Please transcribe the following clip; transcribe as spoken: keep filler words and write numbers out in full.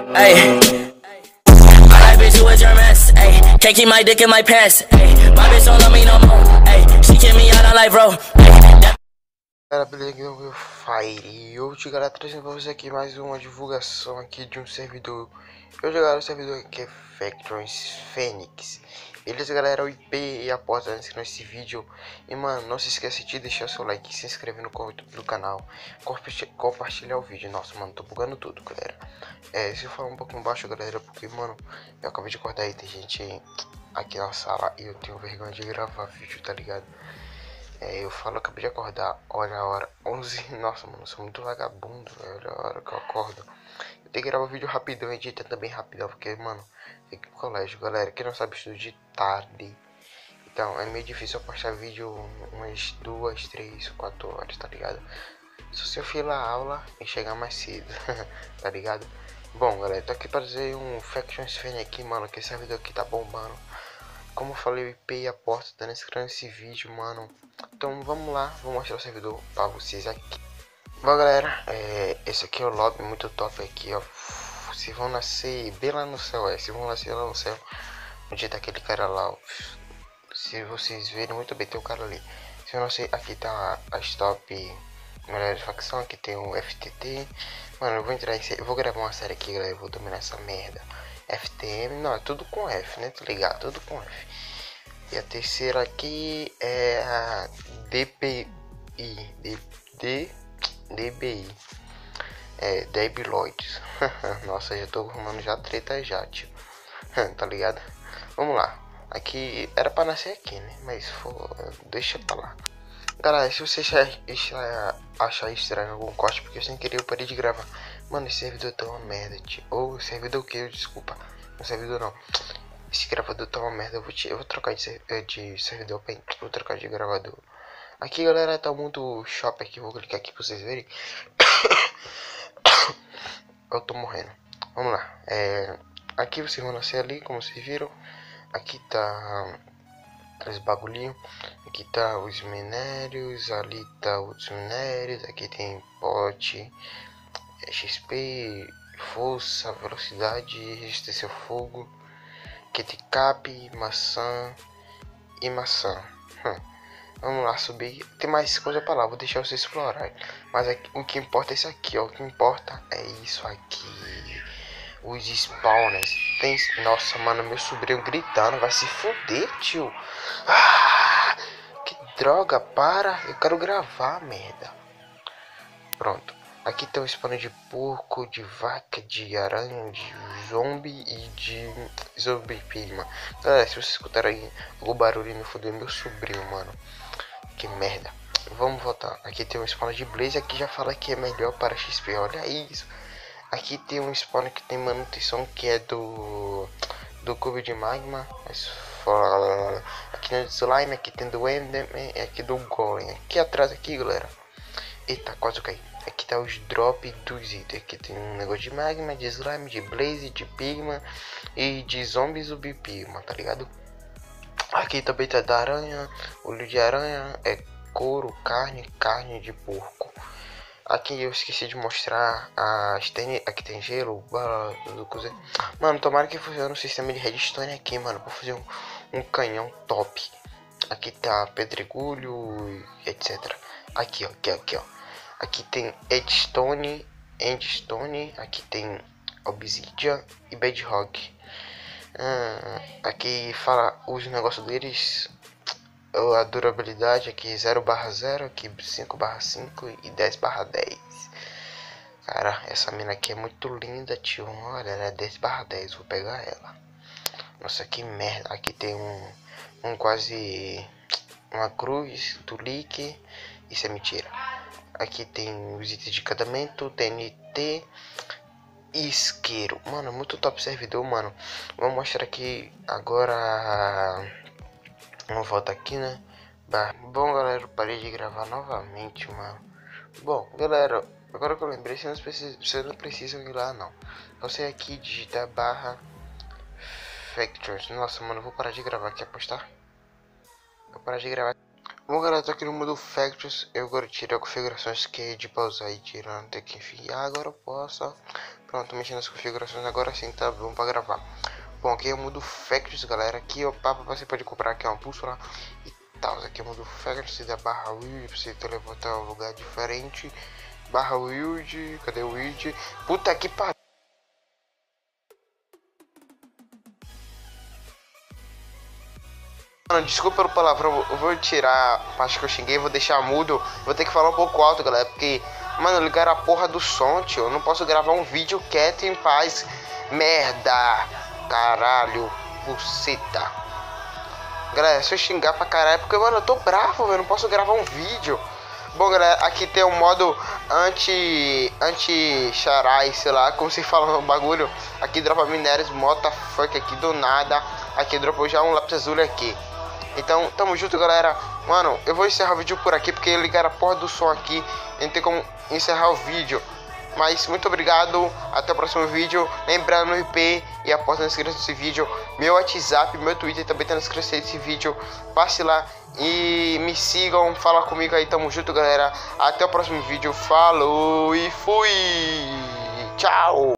Ay, I like bitch, you a your mess. Ay, can't keep my dick in my pants. Ay, my bitch don't love me no more. Ay, she kick me out on life, bro. Galera, beleza? Eu meu Fire e hoje, galera, trazendo pra vocês aqui mais uma divulgação aqui de um servidor. Hoje, galera, o servidor aqui é Factions Phoenix. Beleza, galera, o I P e a porta antes nesse vídeo. E, mano, não se esqueça de deixar o seu like, se inscrever no do canal, compartilhar o vídeo. Nossa, mano, tô bugando tudo, galera. É, se eu falar um pouquinho baixo, galera, porque, mano, eu acabei de acordar aí, tem gente aqui na sala e eu tenho vergonha de gravar vídeo, tá ligado? É, eu falo, eu acabei de acordar, olha a hora, onze, nossa, mano, eu sou muito vagabundo, olha a hora que eu acordo. Eu tenho que gravar vídeo rapidão, editar também rapidão, porque, mano, tem que ir pro colégio, galera, quem não sabe, estudo de tarde. Então, é meio difícil eu postar vídeo umas duas, três, quatro horas, tá ligado? Só se eu filar a aula e chegar mais cedo, tá ligado? Bom, galera, tô aqui pra dizer um Factions Fan aqui, mano, que esse servidor aqui tá bombando. Como eu falei, o I P e a porta tá nesse vídeo, mano. Então vamos lá, vou mostrar o servidor pra vocês aqui. Bom, galera, é, esse aqui é o lobby muito top aqui, ó. Se vão nascer bem lá no céu, é. Se vão nascer lá no céu, onde tá aquele cara lá, ó. Se vocês verem muito bem, tem o um cara ali. Se eu não sei, aqui tá as top melhores facção, aqui tem o F T T. Mano, eu vou entrar em, eu vou gravar uma série aqui, galera, eu vou dominar essa merda. F T M, não, é tudo com F, né? Tá ligado? Tudo com F. E a terceira aqui é a D P I, D, D, DBI, é Debiloids. Nossa, já tô arrumando já treta já, tio. Tá ligado? Vamos lá. Aqui era pra nascer aqui, né? Mas for, deixa pra lá. Galera, se você achar, achar estranho algum corte, porque eu sem querer eu parei de gravar. Mano, esse servidor tá uma merda, tio. Ou servidor que, desculpa. Não servidor não. Esse gravador tá uma merda, eu vou, te, eu vou trocar de, de servidor, vou trocar de gravador. Aqui, galera, tá muito shop aqui, vou clicar aqui pra vocês verem. Eu tô morrendo. Vamos lá. É, aqui vocês vão nascer ali, como vocês viram. Aqui tá os bagulhinhos. Aqui tá os minérios, ali tá outros minérios. Aqui tem pote, X P, força, velocidade, resistência ao fogo. Aqui tem cap, maçã e maçã. Hum. Vamos lá subir. Tem mais coisa pra lá, vou deixar vocês explorar. Mas aqui, o que importa é isso aqui, ó. O que importa é isso aqui. Os spawners. Tem. Nossa, mano, meu sobrinho gritando. Vai se fuder, tio. Ah, que droga, para. Eu quero gravar, merda. Pronto. Aqui tem um spawn de porco, de vaca, de aranha, de zombie e de zombie pima. Galera, se vocês escutaram aí o barulho, me fudeu meu sobrinho, mano. Que merda. Vamos voltar. Aqui tem um spawn de blaze, aqui já fala que é melhor para X P, olha isso. Aqui tem um spawn que tem manutenção, que é do do cubo de magma. Mas fala. Aqui tem do slime, aqui tem do enderman, aqui do golem. Aqui atrás aqui, galera. Eita, quase eu caí. Aqui tá os drop dos itens. Aqui tem um negócio de magma, de slime, de blaze, de pigma e de zombies zumbi pigma, tá ligado? Aqui também tá da aranha, olho de aranha, é couro, carne, carne de porco. Aqui eu esqueci de mostrar as tem, aqui tem gelo, bala, tudo coisa. Mano, tomara que funcione o sistema de redstone aqui, mano, pra fazer um, um canhão top. Aqui tá pedregulho, etcétera. Aqui, ó, aqui, aqui, ó. Aqui tem Edstone, Endstone, aqui tem Obsidian e Bedrock. Ah, aqui fala os negócios deles, a durabilidade aqui zero barra zero, aqui cinco barra cinco e dez barra dez. Cara, essa mina aqui é muito linda, tio. Olha, ela é dez barra dez, vou pegar ela. Nossa, que merda. Aqui tem um, um quase uma cruz do leak. Isso é mentira. Aqui tem os itens de cadamento, T N T e isqueiro. Mano, muito top servidor, mano. Vou mostrar aqui agora. Vamos voltar aqui, né? Bah. Bom, galera, eu parei de gravar novamente, mano. Bom, galera, agora que eu lembrei, vocês não precisam, vocês não precisam ir lá, não. Você aqui digitar barra Factors. Nossa, mano, eu vou parar de gravar aqui, apostar. Vou parar de gravar. Bom, galera, tô aqui no modo Factories. Eu agora tirei a configurações que é de pausar e tirando, tem que enfiar. Agora eu posso, ó. Pronto, tô mexendo nas configurações. Agora sim tá bom pra gravar. Bom, aqui é o modo Factories, galera. Aqui, ó, você pode comprar aqui uma bússola e tal. Aqui é o modo Factories, você dá barra Wild pra você teleportar a um lugar diferente. Barra Wild, cadê o Wild? Puta que pariu. Mano, desculpa pelo palavrão, eu vou tirar a parte que eu xinguei, vou deixar mudo. Vou ter que falar um pouco alto, galera, porque, mano, ligaram a porra do som, tio. Eu não posso gravar um vídeo quieto em paz. Merda, caralho, buceta. Galera, se eu xingar pra caralho, é porque, mano, eu tô bravo, eu não posso gravar um vídeo. Bom, galera, aqui tem um modo anti anti charai, sei lá, como se fala no bagulho. Aqui dropa minérios, mota fuck aqui do nada. Aqui dropou já um lápis azul aqui. Então, tamo junto, galera. Mano, eu vou encerrar o vídeo por aqui, porque ligaram a porra do som aqui. Não tem como encerrar o vídeo. Mas, muito obrigado. Até o próximo vídeo. Lembrando, no I P e a porta na descrição desse vídeo. Meu WhatsApp, meu Twitter também tá na descrição desse vídeo. Passe lá e me sigam. Fala comigo aí. Tamo junto, galera. Até o próximo vídeo. Falou e fui. Tchau.